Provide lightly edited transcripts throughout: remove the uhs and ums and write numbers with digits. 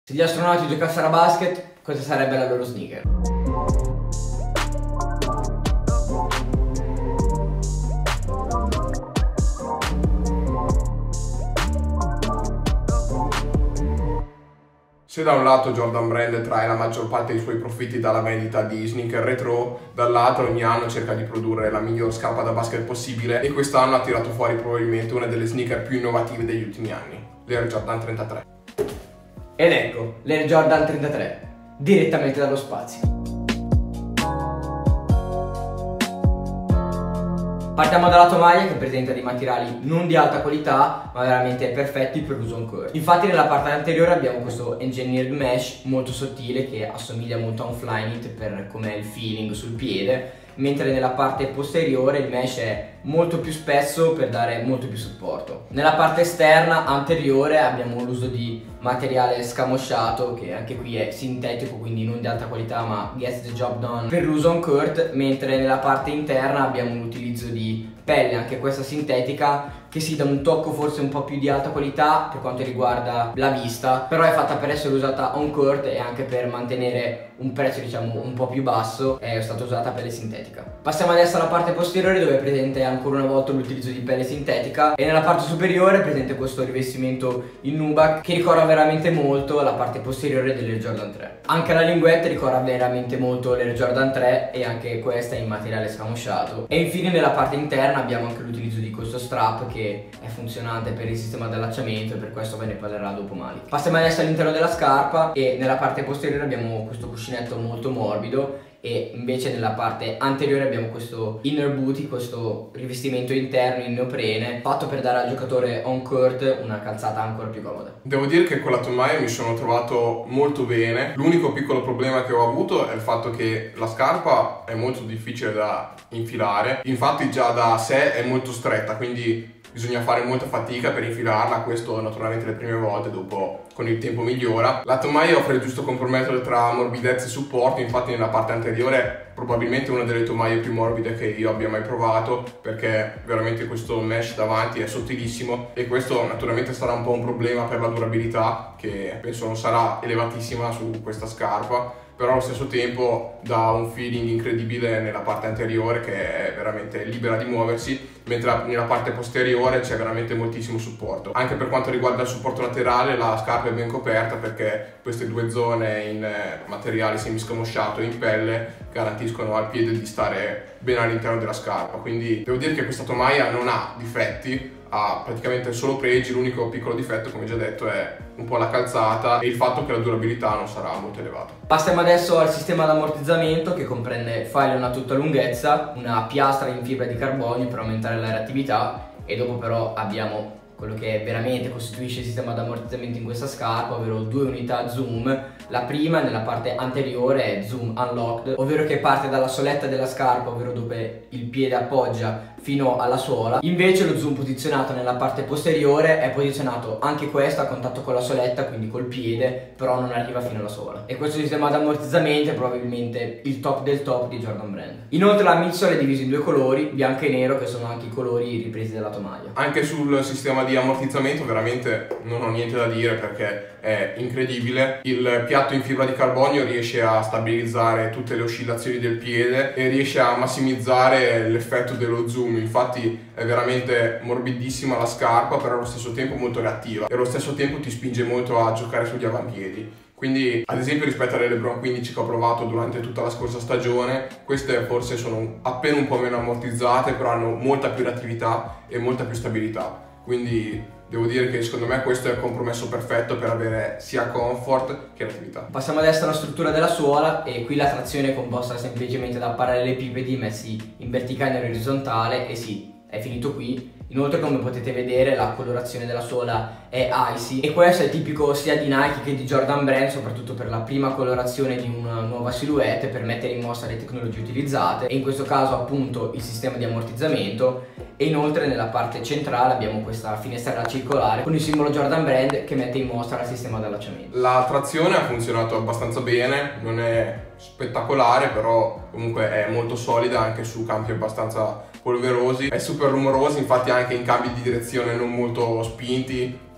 Se gli astronauti giocassero a basket, cosa sarebbe la loro sneaker? Se da un lato Jordan Brand trae la maggior parte dei suoi profitti dalla vendita di sneaker retro, dall'altro ogni anno cerca di produrre la miglior scarpa da basket possibile e quest'anno ha tirato fuori probabilmente una delle sneaker più innovative degli ultimi anni, l'Air Jordan 33. Ed ecco, l'Air Jordan 33, direttamente dallo spazio. Partiamo dalla tomaia, che presenta dei materiali non di alta qualità ma veramente perfetti per l'uso on court. Infatti nella parte anteriore abbiamo questo engineered mesh molto sottile che assomiglia molto a un Flyknit per com'è il feeling sul piede, mentre nella parte posteriore il mesh è molto più spesso per dare molto più supporto. Nella parte esterna anteriore abbiamo l'uso di materiale scamosciato, che anche qui è sintetico, quindi non di alta qualità ma gets the job done per l'uso on court, mentre nella parte interna abbiamo l'utilizzo di pelle, anche questa sintetica, che si dà un tocco forse un po' più di alta qualità per quanto riguarda la vista, però è fatta per essere usata on court e anche per mantenere un prezzo diciamo un po' più basso è stata usata pelle sintetica. Passiamo adesso alla parte posteriore, dove è presente ancora una volta l'utilizzo di pelle sintetica, e nella parte superiore è presente questo rivestimento in nubuck che ricorda veramente molto la parte posteriore dell'Air Jordan 3. Anche la linguetta ricorda veramente molto l'Air Jordan 3 e anche questa è in materiale scamosciato. E infine nella parte interna abbiamo anche l'utilizzo di questo strap che è funzionante per il sistema di allacciamento e per questo ve ne parlerà dopo Malik. Passiamo adesso all'interno della scarpa e nella parte posteriore abbiamo questo cuscinetto molto morbido e invece nella parte anteriore abbiamo questo inner booty, questo rivestimento interno in neoprene fatto per dare al giocatore on court una calzata ancora più comoda. Devo dire che con la tomaia mi sono trovato molto bene. L'unico piccolo problema che ho avuto è il fatto che la scarpa è molto difficile da infilare, infatti già da sé è molto stretta, quindi bisogna fare molta fatica per infilarla. Questo naturalmente le prime volte, dopo con il tempo migliora. La tomaia offre il giusto compromesso tra morbidezza e supporto, infatti nella parte anteriore probabilmente una delle tomaie più morbide che io abbia mai provato, perché veramente questo mesh davanti è sottilissimo e questo naturalmente sarà un po' un problema per la durabilità, che penso non sarà elevatissima su questa scarpa, però allo stesso tempo dà un feeling incredibile nella parte anteriore che è veramente libera di muoversi, mentre nella parte posteriore c'è veramente moltissimo supporto. Anche per quanto riguarda il supporto laterale la scarpa è ben coperta, perché queste due zone in materiale semiscamosciato e in pelle garantiscono al piede di stare bene all'interno della scarpa, quindi devo dire che questa tomaia non ha difetti, ha praticamente solo pregi. L'unico piccolo difetto, come già detto, è un po' la calzata e il fatto che la durabilità non sarà molto elevata. Passiamo adesso al sistema di ammortizzamento, che comprende filon a tutta lunghezza, una piastra in fibra di carbonio per aumentare la reattività, e dopo però abbiamo quello che veramente costituisce il sistema di ammortizzamento in questa scarpa, ovvero due unità zoom. La prima nella parte anteriore è zoom unlocked, ovvero che parte dalla soletta della scarpa, ovvero dove il piede appoggia, fino alla suola. Invece lo zoom posizionato nella parte posteriore è posizionato anche questo a contatto con la soletta, quindi col piede, però non arriva fino alla suola. E questo sistema di ammortizzamento è probabilmente il top del top di Jordan Brand. Inoltre la midsole è divisa in due colori, bianco e nero, che sono anche i colori ripresi dalla tomaia. Anche sul sistema di ammortizzamento veramente non ho niente da dire, perché è incredibile. Il piatto in fibra di carbonio riesce a stabilizzare tutte le oscillazioni del piede e riesce a massimizzare l'effetto dello zoom. Infatti è veramente morbidissima la scarpa, però allo stesso tempo molto reattiva e allo stesso tempo ti spinge molto a giocare sugli avampiedi. Quindi ad esempio rispetto alle LeBron 15 che ho provato durante tutta la scorsa stagione, queste forse sono appena un po' meno ammortizzate, però hanno molta più reattività e molta più stabilità. Quindi devo dire che secondo me questo è il compromesso perfetto per avere sia comfort che reattività. Passiamo adesso alla struttura della suola, e qui la trazione è composta semplicemente da parallelepipedi messi in verticale e in orizzontale, e sì, è finito qui. Inoltre, come potete vedere, la colorazione della suola è icy, e questo è tipico sia di Nike che di Jordan Brand, soprattutto per la prima colorazione di una nuova silhouette, per mettere in mostra le tecnologie utilizzate, e in questo caso appunto il sistema di ammortizzamento. E inoltre nella parte centrale abbiamo questa finestrella circolare con il simbolo Jordan Brand che mette in mostra il sistema di allacciamento. La trazione ha funzionato abbastanza bene, non è spettacolare, però comunque è molto solida anche su campi abbastanza polverosi, è super rumorosa, infatti anche in cambi di direzione non molto spinti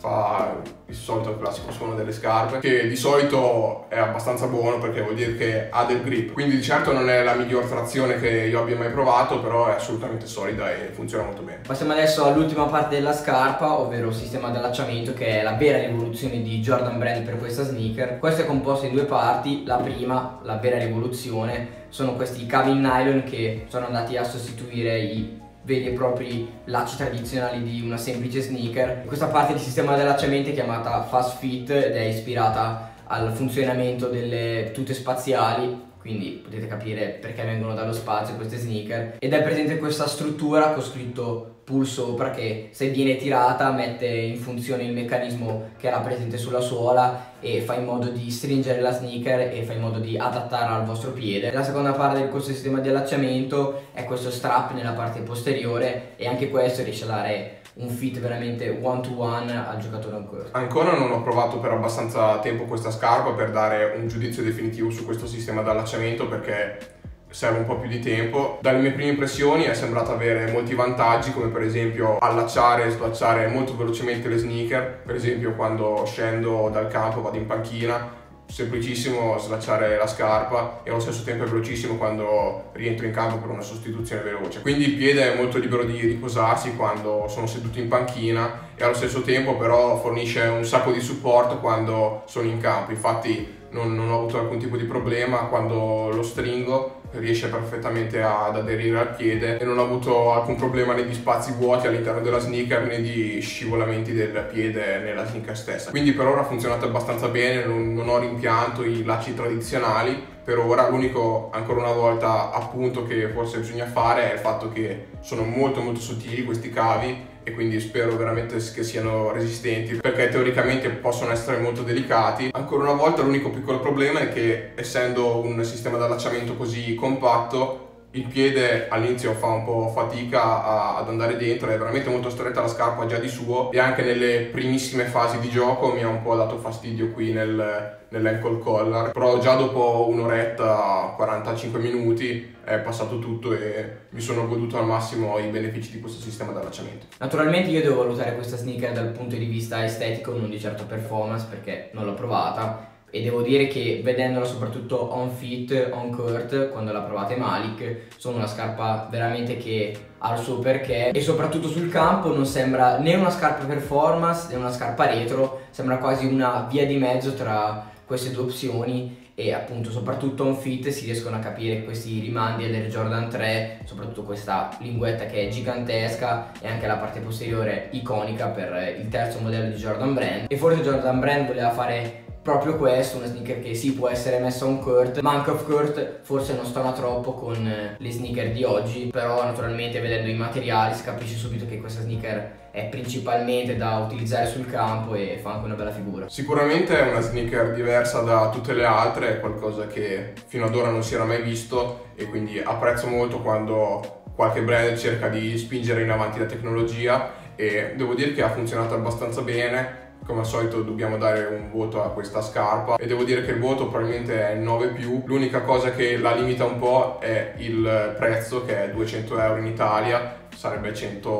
fa il solito classico suono delle scarpe, che di solito è abbastanza buono perché vuol dire che ha del grip, quindi di certo non è la miglior trazione che io abbia mai provato, però è assolutamente solida e funziona molto bene. Passiamo adesso all'ultima parte della scarpa, ovvero il sistema di allacciamento, che è la vera rivoluzione di Jordan Brand per questa sneaker. Questo è composto in due parti. La prima, la vera rivoluzione, sono questi cavi in nylon che sono andati a sostituire i veri e propri lacci tradizionali di una semplice sneaker. Questa parte di sistema di allacciamento è chiamata Fast Fit ed è ispirata al funzionamento delle tute spaziali, quindi potete capire perché vengono dallo spazio queste sneaker, ed è presente questa struttura con scritto pull sopra che, se viene tirata, mette in funzione il meccanismo che era presente sulla suola e fa in modo di stringere la sneaker e fa in modo di adattarla al vostro piede. La seconda parte del questo sistema di allacciamento è questo strap nella parte posteriore, e anche questo riesce a dare un fit veramente one to one al giocatore on court. Ancora non ho provato per abbastanza tempo questa scarpa per dare un giudizio definitivo su questo sistema di allacciamento, perché serve un po' più di tempo. Dalle mie prime impressioni è sembrato avere molti vantaggi, come per esempio allacciare e slacciare molto velocemente le sneaker. Per esempio quando scendo dal campo, vado in panchina, semplicissimo slacciare la scarpa, e allo stesso tempo è velocissimo quando rientro in campo per una sostituzione veloce. Quindi il piede è molto libero di riposarsi quando sono seduto in panchina, e allo stesso tempo però fornisce un sacco di supporto quando sono in campo. Infatti non ho avuto alcun tipo di problema quando lo stringo, riesce perfettamente ad aderire al piede, e non ho avuto alcun problema né di spazi vuoti all'interno della sneaker né di scivolamenti del piede nella sneaker stessa. Quindi per ora ha funzionato abbastanza bene, non ho rimpianto i lacci tradizionali per ora. L'unico, ancora una volta, appunto che forse bisogna fare è il fatto che sono molto sottili questi cavi, e quindi spero veramente che siano resistenti, perché teoricamente possono essere molto delicati. Ancora una volta l'unico piccolo problema è che, essendo un sistema di allacciamento così compatto, il piede all'inizio fa un po' fatica ad andare dentro, è veramente molto stretta la scarpa già di suo, e anche nelle primissime fasi di gioco mi ha un po' dato fastidio qui nell'ankle collar, però già dopo un'oretta, 45 minuti è passato tutto e mi sono goduto al massimo i benefici di questo sistema di allacciamento. Naturalmente io devo valutare questa sneaker dal punto di vista estetico, non di certo performance, perché non l'ho provata, e devo dire che vedendola soprattutto on fit, on court, quando la provate Malik, sono una scarpa veramente che ha il suo perché, e soprattutto sul campo non sembra né una scarpa performance né una scarpa retro, sembra quasi una via di mezzo tra queste due opzioni. E appunto soprattutto on fit si riescono a capire questi rimandi all'Air Jordan 3, soprattutto questa linguetta che è gigantesca, e anche la parte posteriore iconica per il terzo modello di Jordan Brand. E forse Jordan Brand voleva fare proprio questo, una sneaker che sì, può essere messa on court, ma anche off court forse non stona troppo con le sneaker di oggi. Però naturalmente vedendo i materiali si capisce subito che questa sneaker è principalmente da utilizzare sul campo e fa anche una bella figura. Sicuramente è una sneaker diversa da tutte le altre, è qualcosa che fino ad ora non si era mai visto, e quindi apprezzo molto quando qualche brand cerca di spingere in avanti la tecnologia, e devo dire che ha funzionato abbastanza bene. Come al solito dobbiamo dare un voto a questa scarpa, e devo dire che il voto probabilmente è il 9+. L'unica cosa che la limita un po' è il prezzo, che è 200 euro in Italia, sarebbe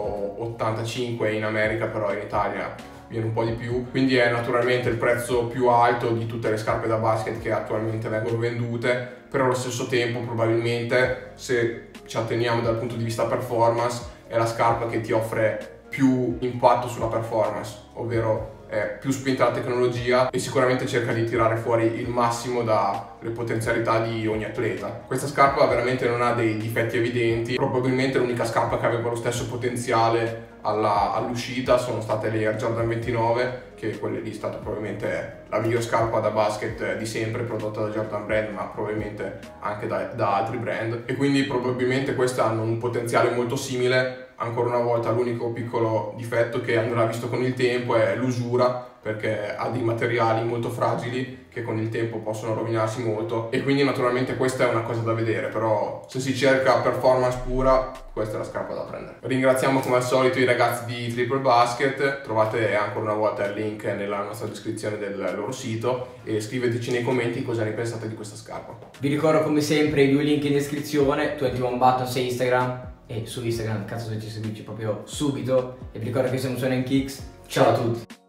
185 in America, però in Italia viene un po' di più, quindi è naturalmente il prezzo più alto di tutte le scarpe da basket che attualmente vengono vendute. Però allo stesso tempo probabilmente, se ci atteniamo dal punto di vista performance, è la scarpa che ti offre più impatto sulla performance, ovvero è più spinta alla tecnologia e sicuramente cerca di tirare fuori il massimo dalle potenzialità di ogni atleta. Questa scarpa veramente non ha dei difetti evidenti, probabilmente l'unica scarpa che aveva lo stesso potenziale all'uscita sono state le Air Jordan 29, che quelle lì è stata probabilmente la miglior scarpa da basket di sempre prodotta da Jordan Brand, ma probabilmente anche da altri brand, e quindi probabilmente queste hanno un potenziale molto simile. Ancora una volta l'unico piccolo difetto che andrà visto con il tempo è l'usura, perché ha dei materiali molto fragili che con il tempo possono rovinarsi molto, e quindi naturalmente questa è una cosa da vedere. Però se si cerca performance pura, questa è la scarpa da prendere. Ringraziamo come al solito i ragazzi di Triple Basket, trovate ancora una volta il link nella nostra descrizione del loro sito, e scriveteci nei commenti cosa ne pensate di questa scarpa. Vi ricordo come sempre i due link in descrizione, 21 Buttons e Instagram, e su Instagram cazzo dovete seguirci proprio subito, e vi ricordo che siamo su NKicks. Ciao a tutti!